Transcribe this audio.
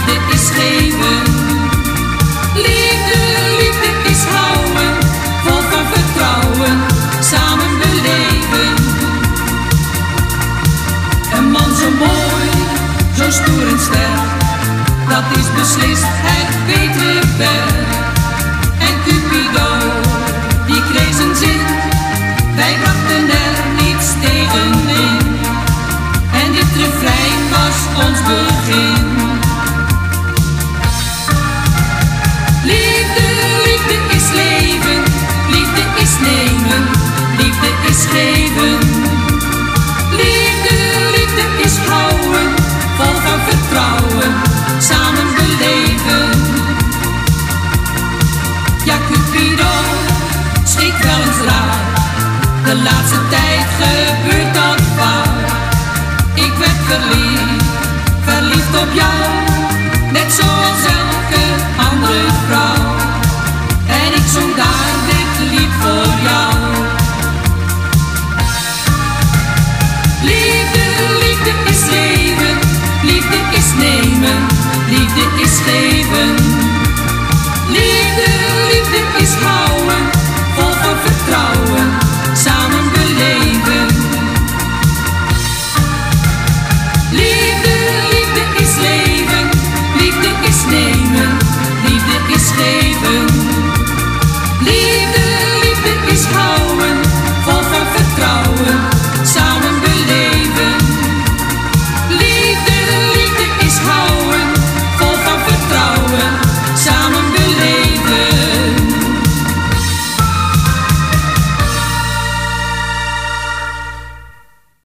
Liefde is geven. Liefde, liefde is houden, vol van vertrouwen, samen beleven. Een man zo mooi, zo stoer en sterk, dat is beslist het betere werk. En Cupido, die kreeg zijn zin, wij brachten er niets tegenin. En dit refrein was ons begin. Liefde, liefde is leven, liefde is nemen, liefde is geven. Liefde, liefde is houden, vol van vertrouwen, samen beleven. Ja, Cupido schiet wel eens raar, de laatste tijd gebeurt dat vaak. Ik werd verliefd op jou, net zoals elke andere vrouw. En ik zong daar dit lied voor jou. Liefde, liefde is leven, liefde is nemen, liefde is geven.